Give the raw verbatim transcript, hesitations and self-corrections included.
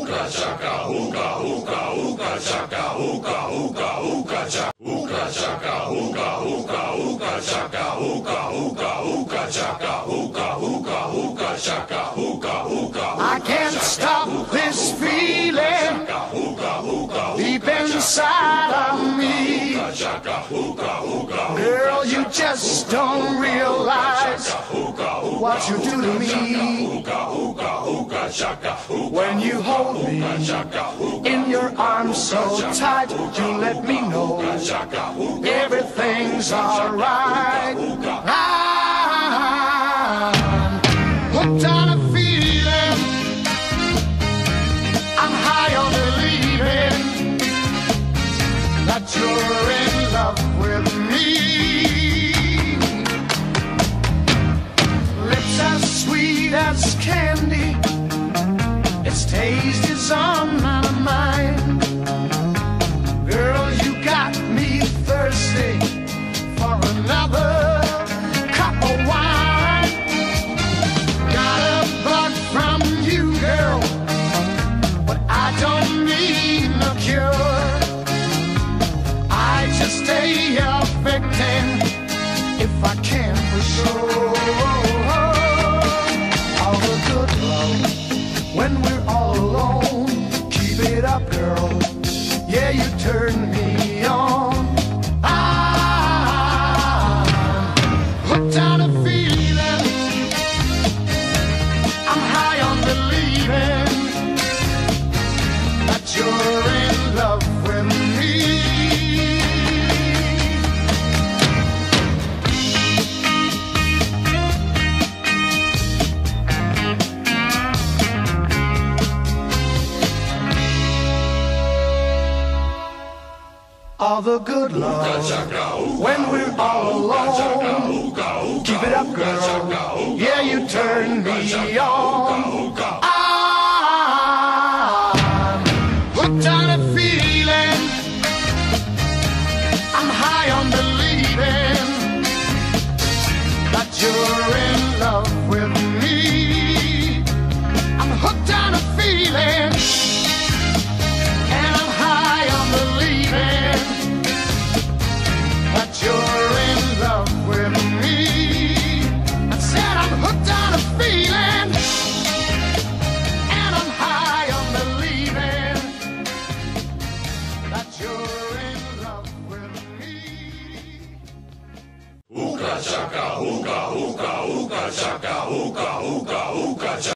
Ooga chaka, ooga, ooga, ooga chaka, ooga, ooga, ooga chaka, ooga chaka, ooga, ooga, ooga chaka, ooga, ooga, ooga chaka, ooga, ooga, ooga chaka, ooga, ooga. I can't stop this feeling deep inside of me. Girl, you just don't realize what you do to me. When you hold me in your arms so tight, you let me know everything's alright. I'm hooked on a feeling, I'm high on believing that you're in love with me. Lips as sweet as candy, its taste is on my mind. Girl, you got me thirsty for another cup of wine. Got a bug from you, girl, but I don't need no cure. I just stay a victim if I can for sure. All the good love when we're all alone. Keep it up, girl. Yeah, you turn me on. I'm hooked on a feeling, I'm high on believing that you're in love with me. All the good love when we're all alone. Keep it up, girl. Yeah, you turn me on.